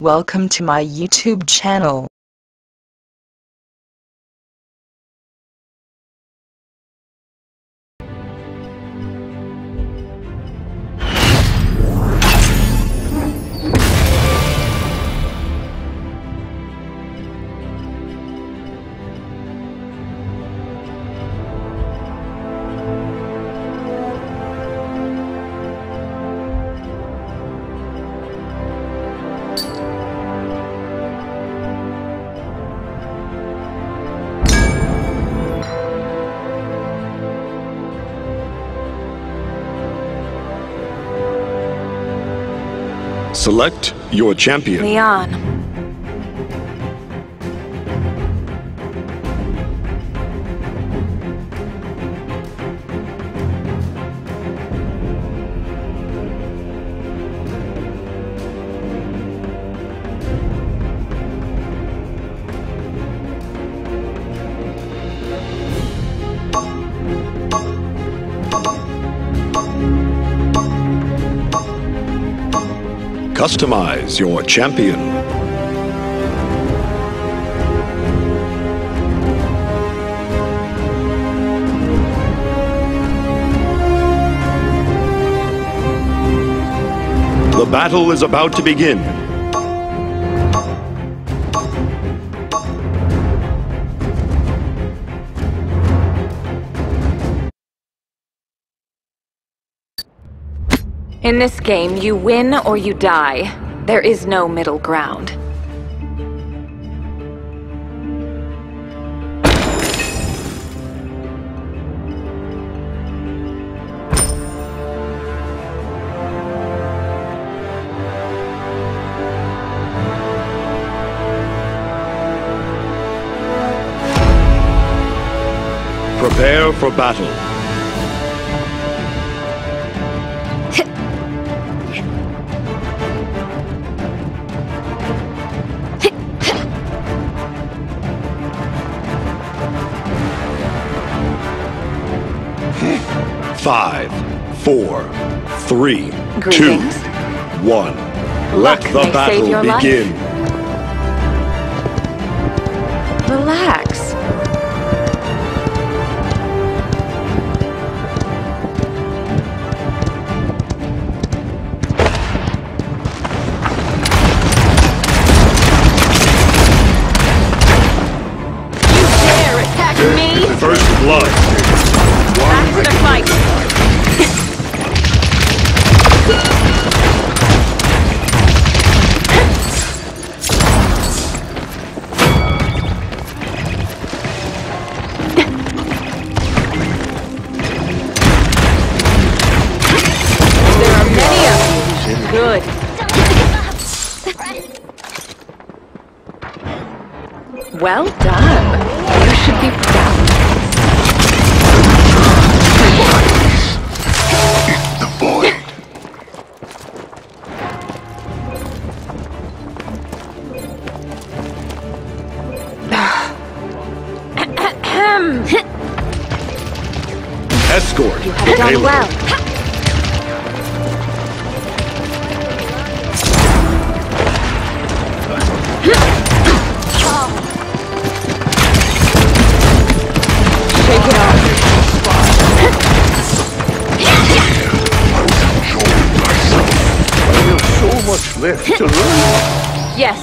Welcome to my YouTube channel. Select your champion. Leon. Customize your champion. The battle is about to begin. In this game, you win or you die. There is no middle ground. Prepare for battle. Five, four, three, Greetings. 2, 1. Let Luck the may save your battle life. begin. Relax. You dare attack me? First blood. Back to the fight. There are many of you. Good. Well done. You should be proud. The void. Escort. You have done Halo. well. Shake it off. There's so much left to learn. Yes.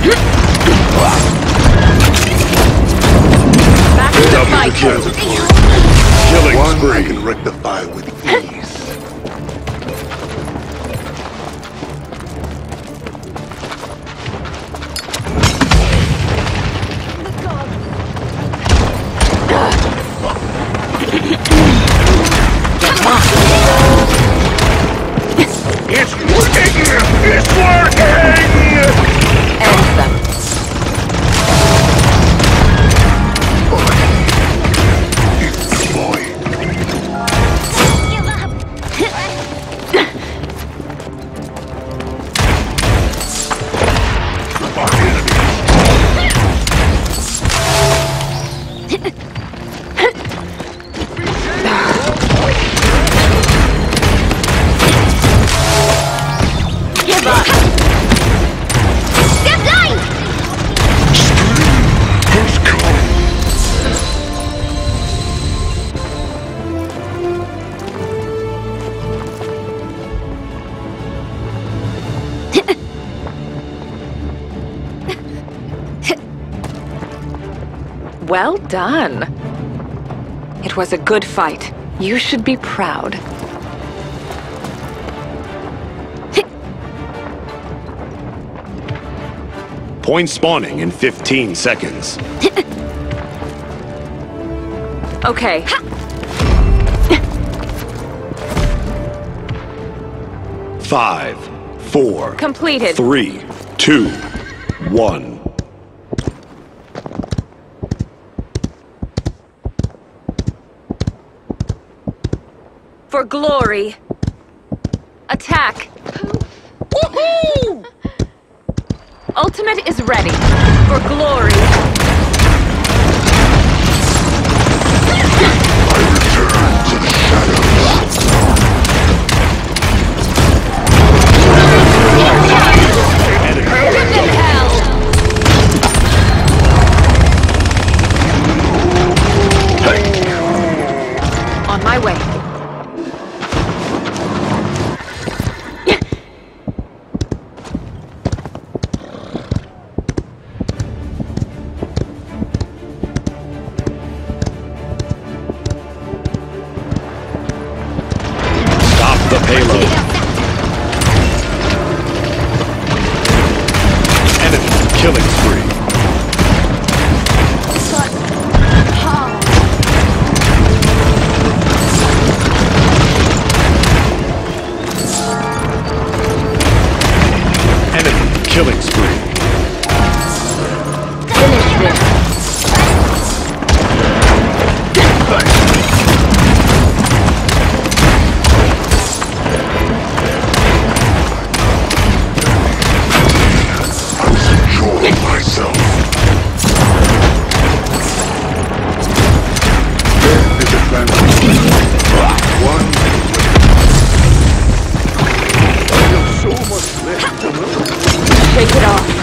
Back to the fight. Killing One I spree. can rectify with ease. It's working! It's working! End them. Well done. It was a good fight. You should be proud. Point spawning in 15 seconds. Okay. Five, four, Completed. 3, 2, 1. For glory. Attack. Woohoo! Ultimate is ready. For glory. On my way. Stop the payload. Enemy killing spree. Enemy killing spree. Finish this. Enjoying myself. There is advantage. One. There's so much left to learn. Shake it off.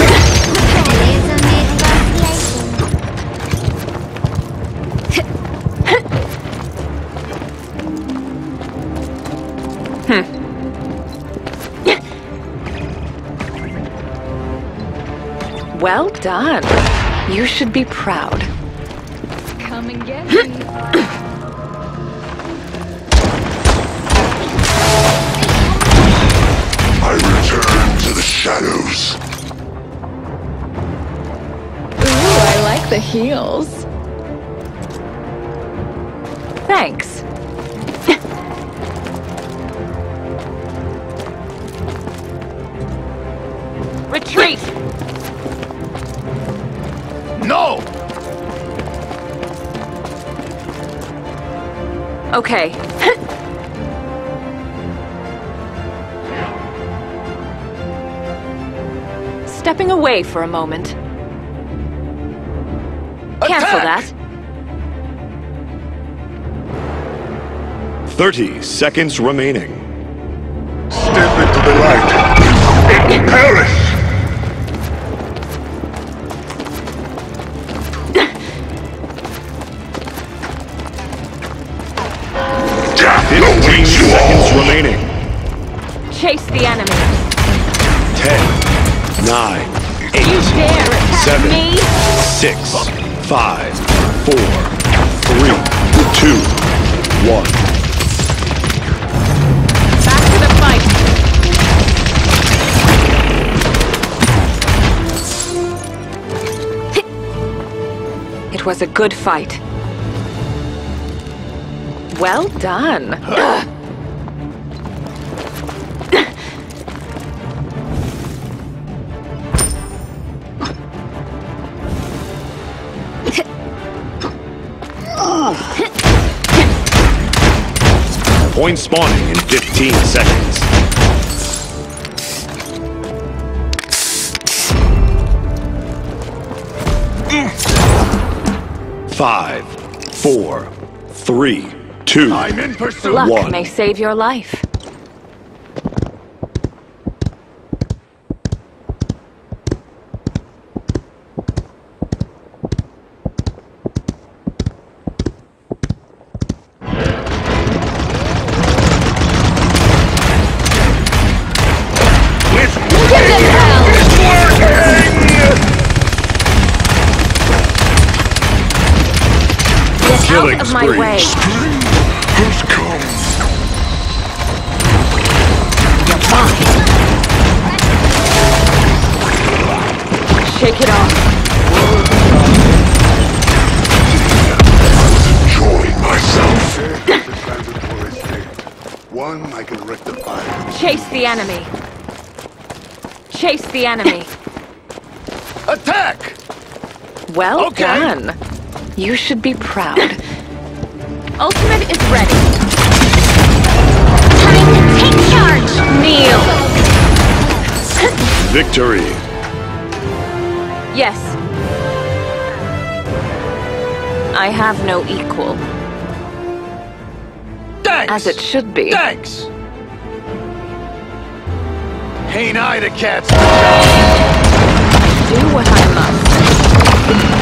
Well done. You should be proud. Come and get me. I return to the shadows. Ooh, I like the heels. Thanks. Retreat! No! Okay. Stepping away for a moment. Cancel that. 30 seconds remaining. Step into the light. And perish! Death 15 awaits you seconds all. remaining. Chase the enemy. 10, 9, 8, You dare attack 7, me? 6, 5, 4, 3, 2, 1. Back to the fight. It was a good fight. Well done. Point spawning in 15 seconds. Five, 4, 3, 2, I'm in pursuit. Luck 1. may save your life. It's working! It's working! Get Killing out of my spree. way! Has come. Shake it off. Enjoying myself. It's a transitory state. One I can rectify. Chase the enemy. Chase the enemy. Attack! Well Okay. done. You should be proud. Ultimate is ready. Time to take charge! Kneel. Victory. Yes. I have no equal. Thanks! As it should be. Thanks! Ain't I the cat's Do what I must.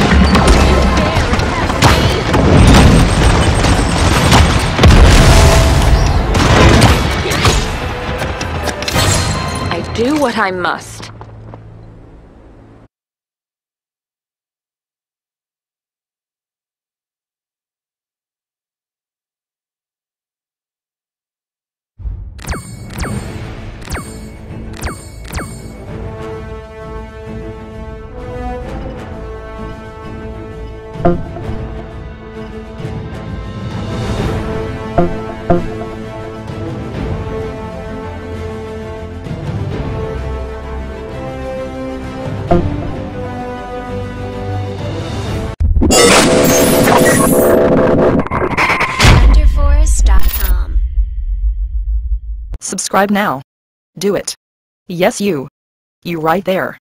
I do what I must. Underforest.com. Subscribe now. Do it. Yes, you. You right there.